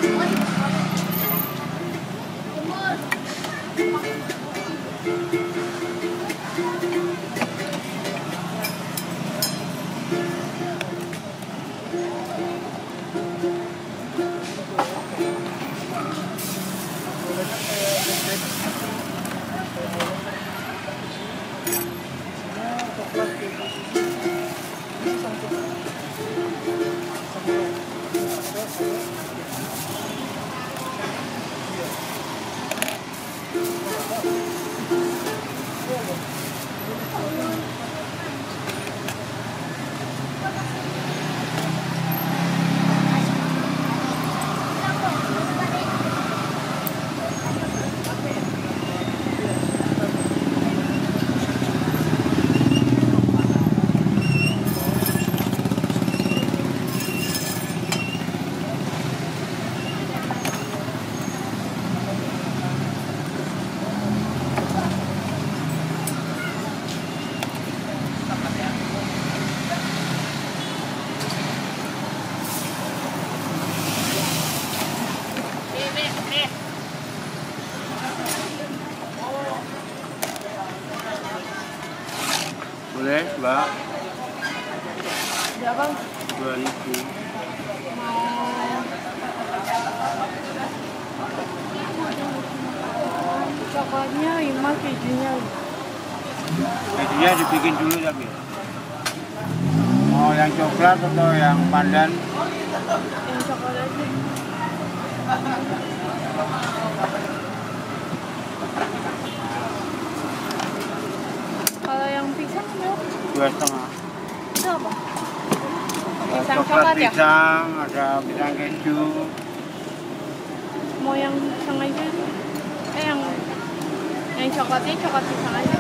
Boleh, Mbak? Berapa? 2.000. Coklatnya 5, kejunya 5. Kejunya dibikin dulu tapi. Mau yang coklat atau yang pandan? Yang coklat aja. Kalau yang pisang berapa? 2,5. Itu apa? Ada Pisang coklat coklat ya? pisang, ada pisang keju. Mau yang pisang aja? Yang coklatnya coklat pisang aja.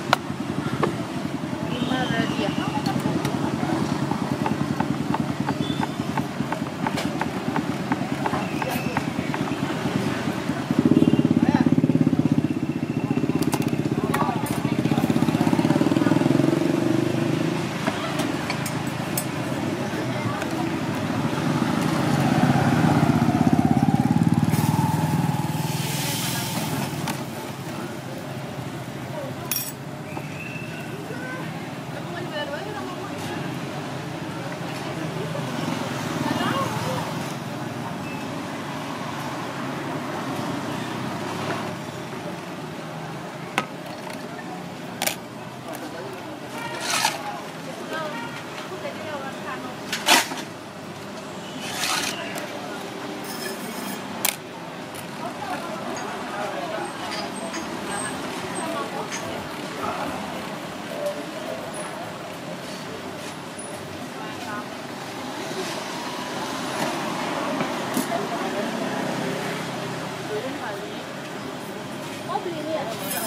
5 berarti ya? Oh beli ini ya?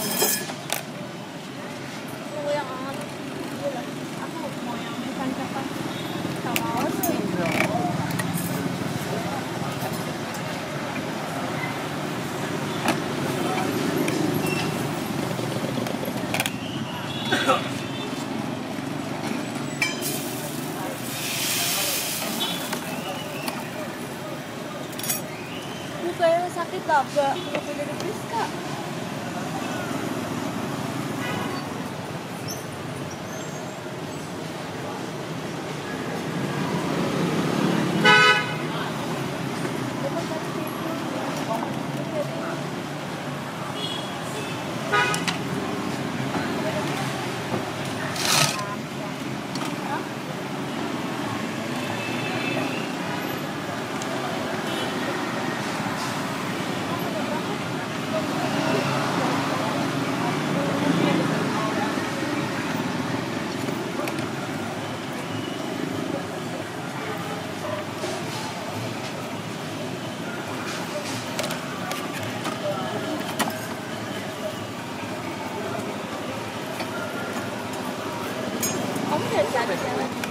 Tunggu yang hangat. Aku mau yang ikan cepat sama osi. Kayaknya sakit tabak, udah dari Rizka. Kamu dari sana jalan?